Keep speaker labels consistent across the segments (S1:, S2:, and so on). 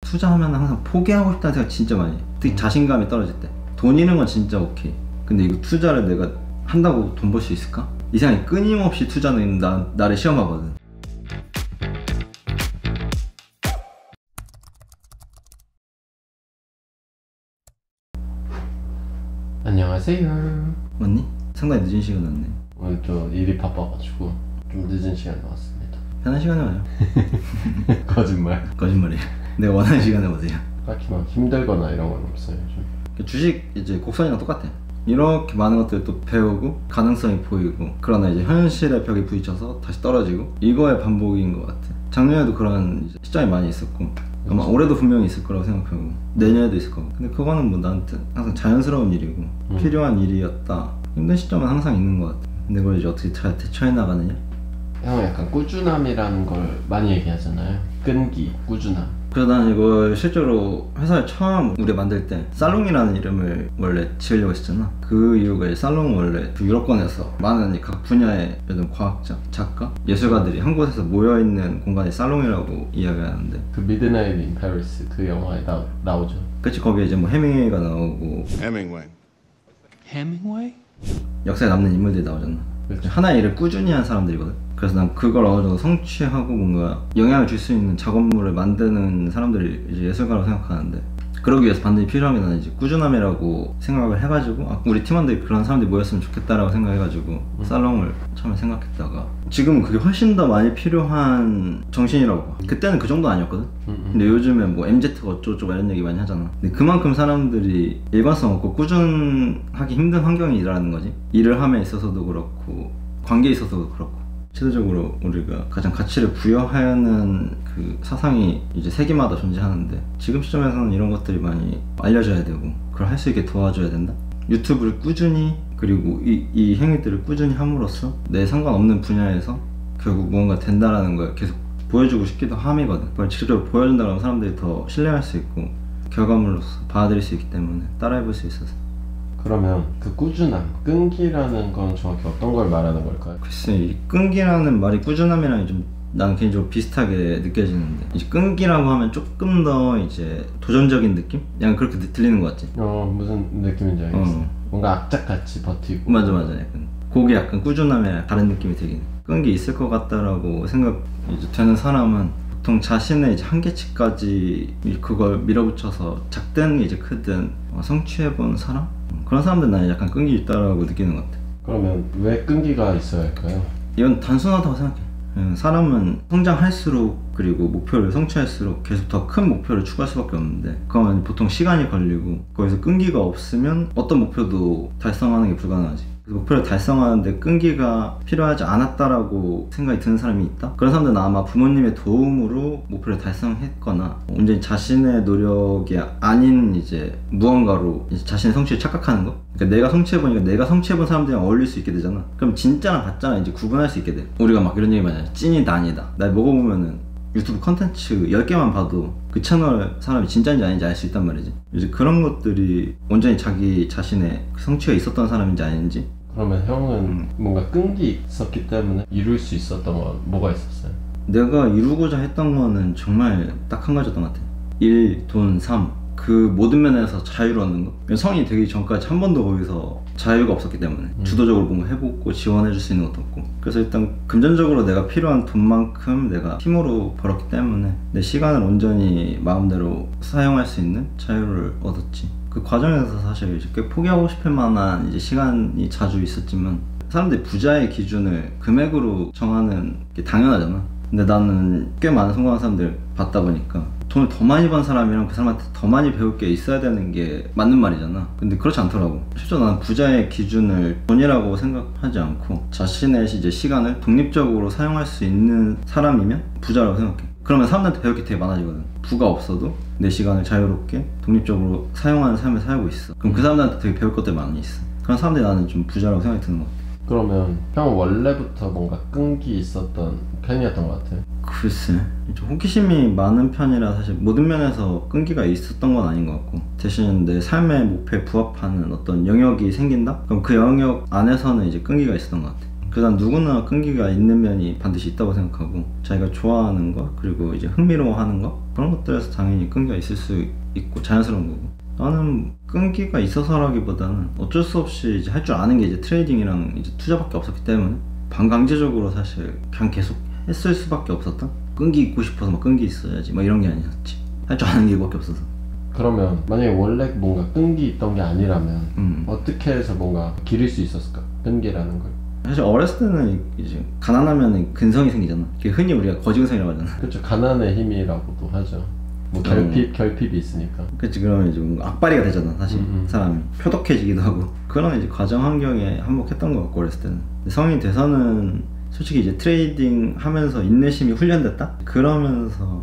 S1: 투자하면 항상 포기하고 싶다는 생각 진짜 많이 해. 특히 자신감이 떨어질 때. 돈 잃는 건 진짜 오케이. 근데 이거 투자를 내가 한다고 돈 벌 수 있을까? 이 생각이 끊임없이 투자는 나를 시험하거든.
S2: 안녕하세요.
S1: 맞니? 상당히 늦은 시간 왔네.
S2: 오늘 또 일이 바빠가지고 좀 늦은 시간에 왔습니다.
S1: 편한 시간에 와요. 거짓말이에요. 내가 원하는 시간에 오세요.
S2: 딱히 막 힘들거나 이런 건 없어요 좀.
S1: 주식 이제 곡선이랑 똑같아. 이렇게 많은 것들을 또 배우고 가능성이 보이고, 그러나 이제 현실의 벽에 부딪혀서 다시 떨어지고, 이거의 반복인 것 같아. 작년에도 그런 이제 시점이 많이 있었고, 아마 올해도 분명히 있을 거라고 생각하고 내년에도 있을 거고. 근데 그거는 뭐 나한테 항상 자연스러운 일이고 필요한 일이었다. 힘든 시점은 항상 있는 것 같아. 근데 그걸 이제 어떻게 잘 대처해 나가느냐?
S2: 형은 약간 꾸준함이라는 걸 많이 얘기하잖아요. 끈기, 꾸준함.
S1: 그래서 난 이걸 실제로 회사에 처음 우리 만들 때 살롱이라는 이름을 원래 지으려고 했었잖아. 그 이유가 이제 살롱은 원래 그 유럽권에서 많은 각 분야의 과학자, 작가, 예술가들이 한 곳에서 모여있는 공간이 살롱이라고 이야기하는데,
S2: 그 미드나잇 인 페리스 그 영화에 나오죠.
S1: 그치. 거기에 이제 뭐 해밍웨이가 나오고
S3: Hemingway?
S1: 역사에 남는 인물들이 나오잖아.
S2: 그렇죠.
S1: 하나의 일을 꾸준히 한 사람들이거든. 그래서 난 그걸 어느 정도 성취하고 뭔가 영향을 줄 수 있는 작업물을 만드는 사람들이 이제 예술가라고 생각하는데, 그러기 위해서 반드시 필요한 게 나는 이제 꾸준함이라고 생각을 해가지고, 우리 팀원들이 그런 사람들이 모였으면 좋겠다라고 생각해가지고 살롱을 처음에 생각했다가, 지금은 그게 훨씬 더 많이 필요한 정신이라고 봐. 그때는 그 정도 아니었거든. 근데 요즘에 뭐 MZ가 어쩌고저쩌고 이런 얘기 많이 하잖아. 근데 그만큼 사람들이 일관성 없고 꾸준하기 힘든 환경이 일하는 거지. 일을 함에 있어서도 그렇고 관계에 있어서도 그렇고. 실질적으로 우리가 가장 가치를 부여하는 그 사상이 이제 세계마다 존재하는데, 지금 시점에서는 이런 것들이 많이 알려져야 되고 그걸 할 수 있게 도와줘야 된다. 유튜브를 꾸준히, 그리고 이 행위들을 꾸준히 함으로써 내 상관없는 분야에서 결국 무언가 된다라는 걸 계속 보여주고 싶기도 함이거든. 그걸 직접적으로 보여준다 그러면 사람들이 더 신뢰할 수 있고 결과물로서 받아들일 수 있기 때문에 따라해볼 수 있어서.
S2: 그러면 그 꾸준함, 끈기라는 건 정확히 어떤 걸 말하는 걸까요?
S1: 글쎄, 이 끈기라는 말이 꾸준함이랑 좀 나는 개인적으로 비슷하게 느껴지는데, 이제 끈기라고 하면 조금 더 이제 도전적인 느낌? 약간 그렇게 들리는 것 같지?
S2: 무슨 느낌인지 알겠어. 뭔가 악착같이 버티고.
S1: 맞아. 약간 그게 약간 꾸준함이랑 다른 느낌이 들긴. 끈기 있을 것 같다라고 생각 이제 되는 사람은 보통 자신의 이제 한계치까지 그걸 밀어붙여서 작든 이제 크든 성취해본 사람? 그런 사람들 나는 약간 끈기 있다라고 느끼는 것 같아.
S2: 그러면 왜 끈기가 있어야 할까요?
S1: 이건 단순하다고 생각해. 사람은 성장할수록, 그리고 목표를 성취할수록 계속 더 큰 목표를 추구할 수밖에 없는데, 그건 보통 시간이 걸리고, 거기서 끈기가 없으면 어떤 목표도 달성하는 게 불가능하지. 목표를 달성하는데 끈기가 필요하지 않았다라고 생각이 드는 사람이 있다? 그런 사람들은 아마 부모님의 도움으로 목표를 달성했거나 온전히 자신의 노력이 아닌 이제 무언가로 이제 자신의 성취를 착각하는 거? 그러니까 내가 성취해보니까 내가 성취해본 사람들이랑 어울릴 수 있게 되잖아. 그럼 진짜랑 가짜랑 이제 구분할 수 있게 돼. 우리가 막 이런 얘기 많이 하잖아. 찐이다 아니다. 날 먹어보면은 유튜브 컨텐츠 10개만 봐도 그 채널 사람이 진짜인지 아닌지 알 수 있단 말이지. 이제 그런 것들이 온전히 자기 자신의 성취가 있었던 사람인지 아닌지.
S2: 그러면 형은 뭔가 끈기 있었기 때문에 이룰 수 있었던 건 뭐가 있었어요?
S1: 내가 이루고자 했던 거는 정말 딱 한 가지였던 것 같아. 일, 돈, 삶. 그 모든 면에서 자유를 얻는 거. 성인이 되기 전까지 한 번도 거기서 자유가 없었기 때문에 주도적으로 뭔가 해보고 지원해줄 수 있는 것도 없고. 그래서 일단 금전적으로 내가 필요한 돈만큼 내가 힘으로 벌었기 때문에 내 시간을 온전히 마음대로 사용할 수 있는 자유를 얻었지. 그 과정에서 사실 이제 꽤 포기하고 싶을 만한 이제 시간이 자주 있었지만, 사람들이 부자의 기준을 금액으로 정하는 게 당연하잖아. 근데 나는 꽤 많은 성공한 사람들 봤다 보니까 돈을 더 많이 번 사람이랑 그 사람한테 더 많이 배울 게 있어야 되는 게 맞는 말이잖아. 근데 그렇지 않더라고. 실제로 나는 부자의 기준을 돈이라고 생각하지 않고 자신의 이제 시간을 독립적으로 사용할 수 있는 사람이면 부자라고 생각해. 그러면 사람들한테 배울 게 되게 많아지거든. 부가 없어도 내 시간을 자유롭게 독립적으로 사용하는 삶을 살고 있어. 그럼 그 사람들한테 되게 배울 것들 많이 있어. 그런 사람들이 나는 좀 부자라고 생각이 드는 것 같아.
S2: 그러면 형은 원래부터 뭔가 끈기 있었던 편이었던 것 같아요?
S1: 글쎄, 좀 호기심이 많은 편이라 사실 모든 면에서 끈기가 있었던 건 아닌 것 같고, 대신 내 삶의 목표에 부합하는 어떤 영역이 생긴다? 그럼 그 영역 안에서는 이제 끈기가 있었던 것 같아. 그다음 누구나 끈기가 있는 면이 반드시 있다고 생각하고 자기가 좋아하는 거 그리고 이제 흥미로워하는 거 그런 것들에서 당연히 끈기가 있을 수 있고 자연스러운 거고 나는 끈기가 있어서라기보다는 어쩔 수 없이 이제 할 줄 아는 게 이제 트레이딩이랑 이제 투자밖에 없었기 때문에 반강제적으로 사실 그냥 계속 했을 수밖에 없었던 끈기 있고 싶어서 막 끈기 있어야지 막 이런 게 아니었지 할 줄 아는 게 이거밖에 없어서
S2: 그러면 만약에 원래 뭔가 끈기 있던 게 아니라면 어떻게 해서 뭔가 기를 수 있었을까? 끈기라는 걸.
S1: 사실 어렸을 때는 이제 가난하면 근성이 생기잖아. 그게 흔히 우리가 거지근성이라고 하잖아.
S2: 그렇죠. 가난의 힘이라고도 하죠. 뭐 결핍이 있으니까.
S1: 그치. 그러면 이제 뭔가 악바리가 되잖아 사실. 사람이 표독해지기도 하고 그런 이제 가정 환경에 한몫했던 것 같고 어렸을 때는. 성인이 돼서는 솔직히 이제 트레이딩 하면서 인내심이 훈련됐다? 그러면서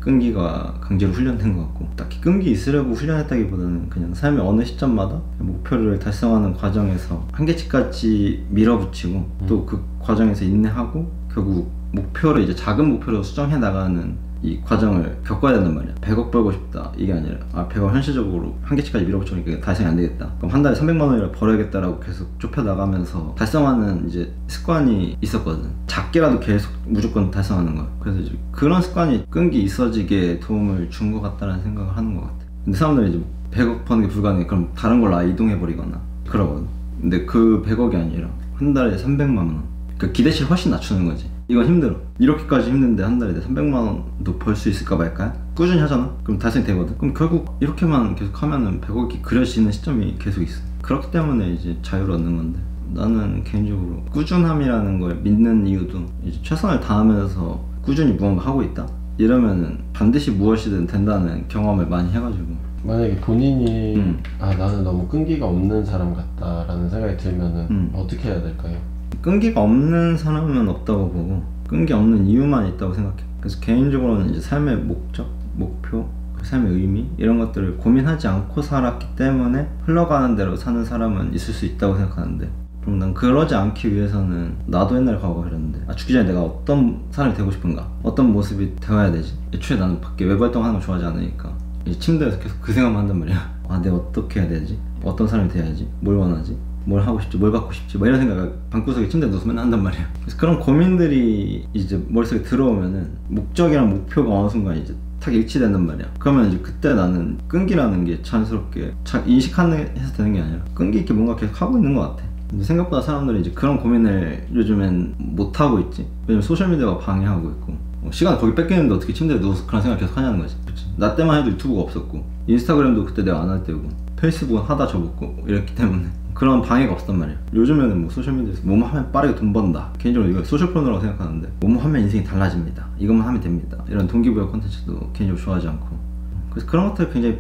S1: 끈기가 강제로 훈련된 것 같고 딱히 끈기 있으려고 훈련했다기보다는 그냥 삶의 어느 시점마다 목표를 달성하는 과정에서 한계치까지 밀어붙이고 또 그 과정에서 인내하고 결국 목표를 이제 작은 목표로 수정해 나가는 이 과정을 겪어야 된단 말이야. 100억 벌고 싶다 이게 아니라 100억 현실적으로 한계치까지 밀어붙이니까 달성이 안 되겠다. 그럼 한 달에 300만 원이라 벌어야겠다라고 계속 좁혀 나가면서 달성하는 이제 습관이 있었거든. 작게라도 계속 무조건 달성하는 거야. 그래서 이제 그런 습관이 끈기 있어지게 도움을 준 것 같다는 생각을 하는 것 같아. 근데 사람들이 이제 100억 버는 게 불가능해. 그럼 다른 걸로 아예 이동해 버리거나 그러거든. 근데 그 100억이 아니라 한 달에 300만 원. 그 기대치를 훨씬 낮추는 거지. 이건 힘들어. 이렇게까지 힘든데 한 달에 300만 원도 벌 수 있을까 말까? 꾸준히 하잖아? 그럼 달성이 되거든? 그럼 결국 이렇게만 계속 하면은 100억이 그려지는 시점이 계속 있어. 그렇기 때문에 이제 자유를 얻는 건데 나는 개인적으로 꾸준함이라는 걸 믿는 이유도 이제 최선을 다하면서 꾸준히 무언가 하고 있다? 이러면은 반드시 무엇이든 된다는 경험을 많이 해가지고
S2: 만약에 본인이 나는 너무 끈기가 없는 사람 같다라는 생각이 들면은 어떻게 해야 될까요?
S1: 끈기가 없는 사람은 없다고 보고 끈기 없는 이유만 있다고 생각해. 그래서 개인적으로는 이제 삶의 목적, 목표, 삶의 의미 이런 것들을 고민하지 않고 살았기 때문에 흘러가는 대로 사는 사람은 있을 수 있다고 생각하는데 그럼 난 그러지 않기 위해서는 나도 옛날에 과거가 그랬는데 죽기 전에 내가 어떤 사람이 되고 싶은가? 어떤 모습이 되어야 되지? 애초에 나는 밖에 외부 활동하는 걸 좋아하지 않으니까 이제 침대에서 계속 그 생각만 한단 말이야. 내가 어떻게 해야 되지? 어떤 사람이 돼야지? 뭘 원하지? 뭘 하고 싶지? 뭘 받고 싶지? 뭐 이런 생각을 방구석에 침대에 누워서 맨날 한단 말이야. 그래서 그런 고민들이 이제 머릿속에 들어오면은 목적이랑 목표가 어느 순간 이제 탁 일치된단 말이야. 그러면 이제 그때 나는 끈기라는 게 자연스럽게 인식해서 되는 게 아니라 끈기 있게 뭔가 계속 하고 있는 것 같아. 근데 생각보다 사람들이 이제 그런 고민을 요즘엔 못 하고 있지. 왜냐면 소셜미디어가 방해하고 있고 시간 거기 뺏기는데 어떻게 침대에 누워서 그런 생각 계속 하냐는 거지. 그치? 나 때만 해도 유튜브가 없었고 인스타그램도 그때 내가 안 할 때고 페이스북은 하다 접었고 이랬기 때문에 그런 방해가 없었단 말이야. 요즘에는 뭐 소셜미디어에서 뭐뭐 하면 빠르게 돈 번다. 개인적으로 이거 소셜포노라고 생각하는데 뭐뭐 하면 인생이 달라집니다. 이것만 하면 됩니다. 이런 동기부여 콘텐츠도 개인적으로 좋아하지 않고 그래서 그런 것들을 굉장히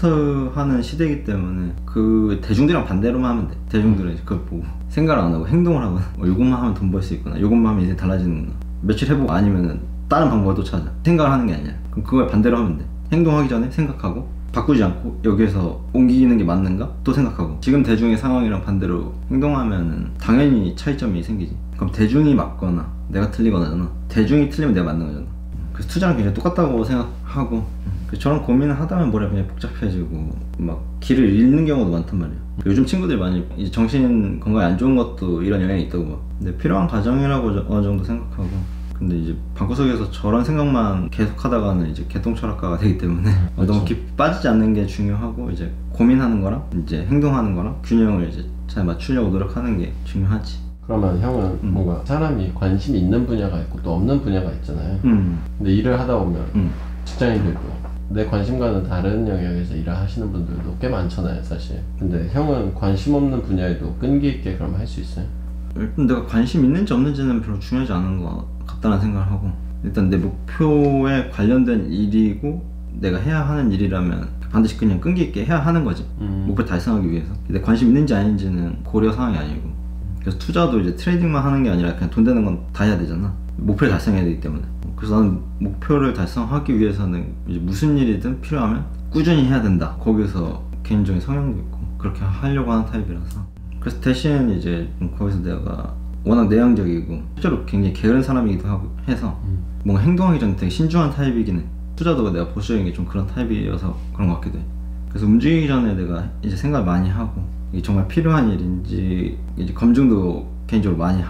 S1: 부스트하는 시대이기 때문에 그 대중들이랑 반대로만 하면 돼. 대중들은 그걸 보고 생각을 안 하고 행동을 하거나 이것만 하면 돈 벌 수 있구나. 이것만 하면 인생이 달라지는구나. 며칠 해보고 아니면은 다른 방법을 또 찾아. 생각을 하는 게 아니야. 그럼 그걸 반대로 하면 돼. 행동하기 전에 생각하고 바꾸지 않고 여기에서 옮기는 게 맞는가? 또 생각하고 지금 대중의 상황이랑 반대로 행동하면은 당연히 차이점이 생기지. 그럼 대중이 맞거나 내가 틀리거나잖아. 대중이 틀리면 내가 맞는 거잖아. 그래서 투자랑 굉장히 똑같다고 생각하고 저런 고민을 하다 보면 머리가 그냥 복잡해지고 막 길을 잃는 경우도 많단 말이야. 요즘 친구들이 많이 이제 정신 건강에 안 좋은 것도 이런 영향이 있다고 봐. 근데 필요한 과정이라고 어느 정도 생각하고 근데 이제 방구석에서 저런 생각만 계속 하다가는 이제 개똥철학가가 되기 때문에 너무 깊이 빠지지 않는 게 중요하고 이제 고민하는 거랑 이제 행동하는 거랑 균형을 이제 잘 맞추려고 노력하는 게 중요하지.
S2: 그러면 형은 뭔가 사람이 관심이 있는 분야가 있고 또 없는 분야가 있잖아요. 근데 일을 하다 보면 직장인들도 내 관심과는 다른 영역에서 일을 하시는 분들도 꽤 많잖아요 사실. 근데 형은 관심 없는 분야에도 끈기 있게 그럼 할 수 있어요?
S1: 일단 내가 관심 있는지 없는지는 별로 중요하지 않은 것 같다는 생각을 하고 일단 내 목표에 관련된 일이고 내가 해야 하는 일이라면 반드시 그냥 끈기 있게 해야 하는 거지. 목표 달성하기 위해서. 근데 관심 있는지 아닌지는 고려 사항이 아니고 그래서 투자도 이제 트레이딩만 하는 게 아니라 그냥 돈 되는 건 다 해야 되잖아. 목표를 달성해야 되기 때문에. 그래서 나는 목표를 달성하기 위해서는 이제 무슨 일이든 필요하면 꾸준히 해야 된다. 거기서 개인적인 성향도 있고 그렇게 하려고 하는 타입이라서 그래서 대신 이제 거기서 내가 워낙 내향적이고 실제로 굉장히 게으른 사람이기도 하고 해서 뭔가 행동하기 전에 되게 신중한 타입이긴 해. 투자도 내가 보수적인 게 좀 그런 타입이어서 그런 것 같기도 해. 그래서 움직이기 전에 내가 이제 생각을 많이 하고 이게 정말 필요한 일인지 이제 검증도 개인적으로 많이 하고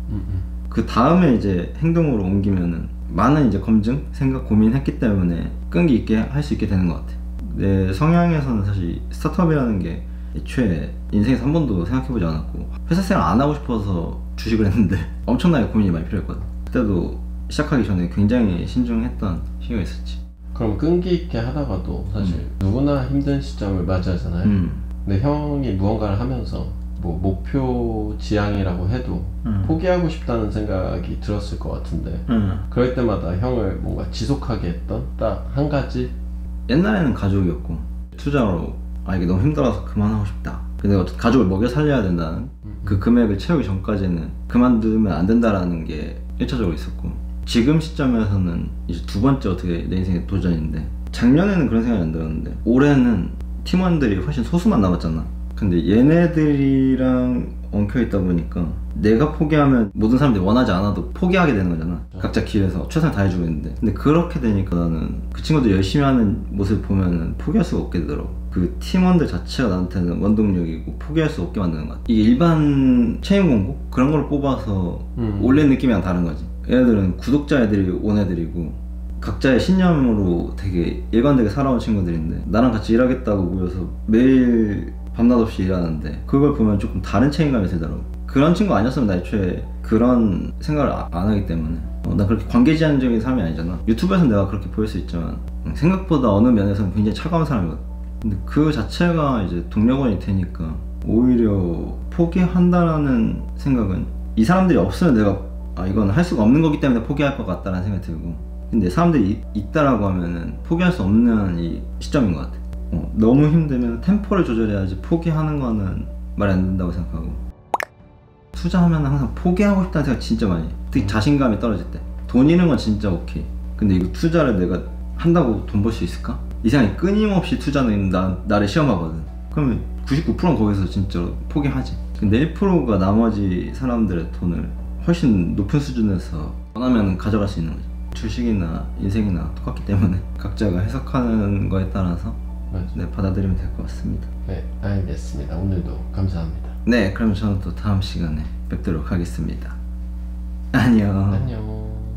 S1: 그 다음에 이제 행동으로 옮기면은 많은 이제 검증, 생각, 고민했기 때문에 끈기 있게 할 수 있게 되는 것 같아. 내 성향에서는 사실 스타트업이라는 게 애초에 인생에서 한 번도 생각해보지 않았고 회사 생활 안 하고 싶어서 주식을 했는데 엄청나게 고민이 많이 필요했거든. 그때도 시작하기 전에 굉장히 신중했던 시기가 있었지.
S2: 그럼 끈기 있게 하다가도 사실 누구나 힘든 시점을 맞이하잖아요. 근데 형이 무언가를 하면서 뭐 목표 지향이라고 해도 포기하고 싶다는 생각이 들었을 것 같은데 그럴 때마다 형을 뭔가 지속하게 했던 딱 한 가지?
S1: 옛날에는 가족이었고 투자로 이게 너무 힘들어서 그만하고 싶다. 근데 어쨌든 가족을 먹여 살려야 된다는 그 금액을 채우기 전까지는 그만두면 안 된다라는 게 1차적으로 있었고, 지금 시점에서는 이제 두 번째 어떻게 내 인생의 도전인데, 작년에는 그런 생각이 안 들었는데 올해는 팀원들이 훨씬 소수만 남았잖아. 근데 얘네들이랑 엉켜있다 보니까 내가 포기하면 모든 사람들이 원하지 않아도 포기하게 되는 거잖아. 각자 길에서 최선을 다해주고 있는데, 근데 그렇게 되니까 나는 그 친구들 열심히 하는 모습 보면은 포기할 수가 없게 되더라고. 그 팀원들 자체가 나한테는 원동력이고 포기할 수 없게 만드는 것 같아. 이게 일반 채용 공고? 그런 걸 뽑아서 올린 느낌이랑 다른 거지. 얘네들은 구독자 애들이 온 애들이고 각자의 신념으로 되게 일관되게 살아온 친구들인데 나랑 같이 일하겠다고 모여서 매일 밤낮 없이 일하는데 그걸 보면 조금 다른 책임감이 들더라고. 그런 친구 아니었으면 나 애초에 그런 생각을 안 하기 때문에 나 그렇게 관계지향적인 사람이 아니잖아. 유튜브에서는 내가 그렇게 보일 수 있지만 생각보다 어느 면에서는 굉장히 차가운 사람이거든. 근데 그 자체가 이제 동력원이 되니까 오히려 포기한다라는 생각은 이 사람들이 없으면 내가 이건 할 수가 없는 거기 때문에 포기할 것 같다라는 생각이 들고, 근데 사람들이 있다라고 하면은 포기할 수 없는 이 시점인 것 같아. 너무 힘들면 템포를 조절해야지 포기하는 거는 말이 안 된다고 생각하고, 투자하면 항상 포기하고 싶다는 생각 진짜 많이 해. 특히 자신감이 떨어질 때. 돈 잃는 건 진짜 오케이. 근데 이거 투자를 내가 한다고 돈 벌 수 있을까? 이 생각이 끊임없이 투자는 나를 시험하거든. 그러면 99%는 거기서 진짜로 포기하지. 근데 1%가 나머지 사람들의 돈을 훨씬 높은 수준에서 원하면 가져갈 수 있는 거죠. 주식이나 인생이나 똑같기 때문에 각자가 해석하는 거에 따라서 네, 받아들이면 될 것 같습니다.
S2: 네, 알겠습니다. 오늘도 감사합니다.
S1: 네, 그럼 저는 또 다음 시간에 뵙도록 하겠습니다. 안녕.
S2: 안녕.